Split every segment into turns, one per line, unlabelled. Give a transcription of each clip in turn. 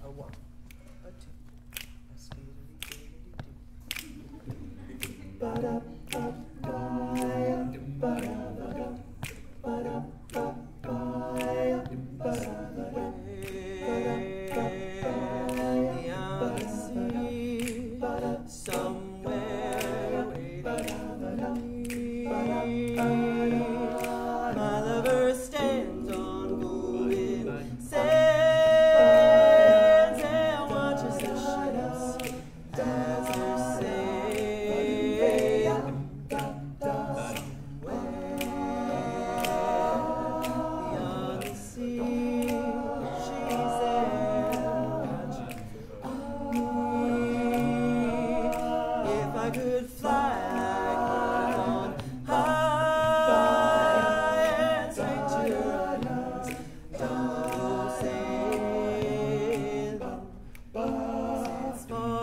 A one, a two, a speedily somewhere waiting. My lover stands on golden sands and watches the ships as they sail somewhere beyond the sea. She's there watching me. If I could fly like birds on high and straight to your eyes, double sailing, it's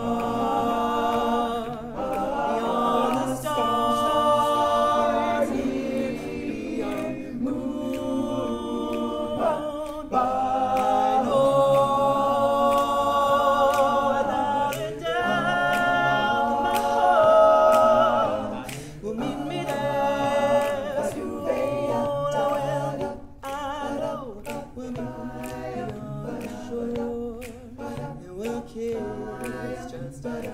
far beyond the stars, near beyond the moon. I know without a doubt my heart will meet me there soon. I know we'll meet on the shore and we'll kiss just as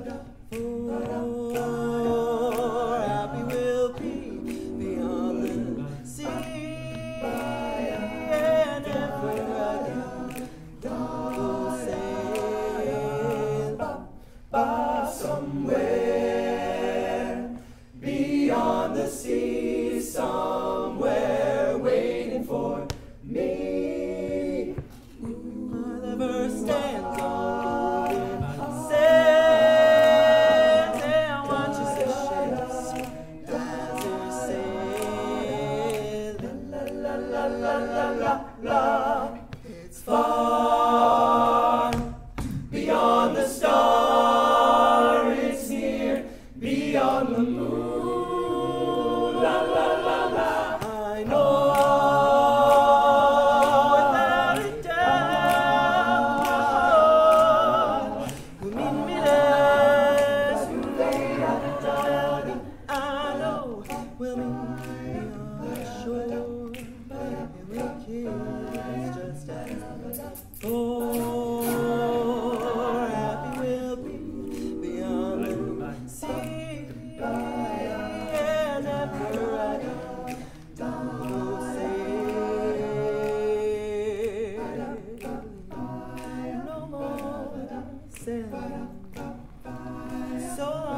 before. Happy we'll be beyond the sea and ever again we'll sail somewhere beyond the sea, somewhere waiting for me. My lover stands on golden sands and watches the ships as they're sailing. La la la la la la la. It's far beyond the star, it's near beyond the moon. La la la la. I know without a doubt my heart will meet me there soon. I know we'll meet on the shore and we'll kiss just as before. Happy we'll be beyond the sea and ever again we'll sail no more sailing so long.